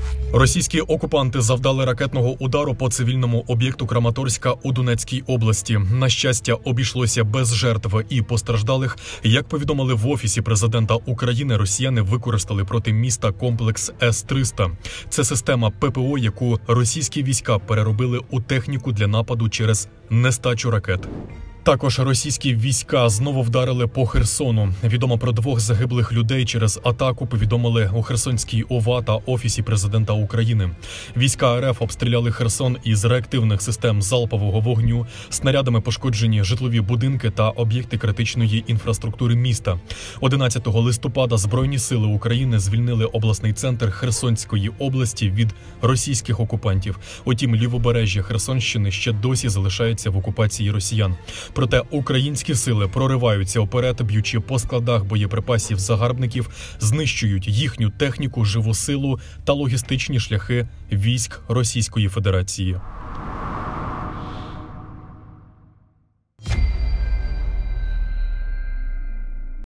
Російські окупанти завдали ракетного удару по цивільному об'єкту Краматорська у Донецькій області. На щастя, обійшлося без жертв і постраждалих. Як повідомили в Офісі президента України, росіяни використали проти міста комплекс С-300. Це система ППО, яку російські війська переробили у техніку для нападу через нестачу ракет. Також російські війська знову вдарили по Херсону. Відомо про 2 загиблих людей через атаку, повідомили у Херсонській ОВА та Офісі президента України. Війська РФ обстріляли Херсон із реактивних систем залпового вогню, снарядами пошкоджені житлові будинки та об'єкти критичної інфраструктури міста. 11 листопада Збройні сили України звільнили обласний центр Херсонської області від російських окупантів. Утім, лівобережжя Херсонщини ще досі залишається в окупації росіян. Проте українські сили прориваються вперед, б'ючи по складах боєприпасів загарбників, знищують їхню техніку, живу силу та логістичні шляхи військ Російської Федерації.